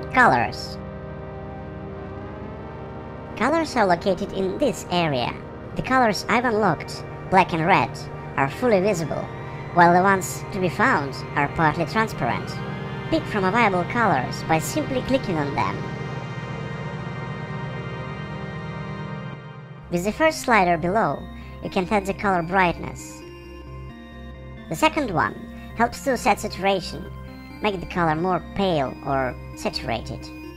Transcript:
Colors. Colors are located in this area. The colors I've unlocked, black and red, are fully visible, while the ones to be found are partly transparent. Pick from available colors by simply clicking on them. With the first slider below, you can set the color brightness. The second one helps to set saturation, make the color more pale or saturated.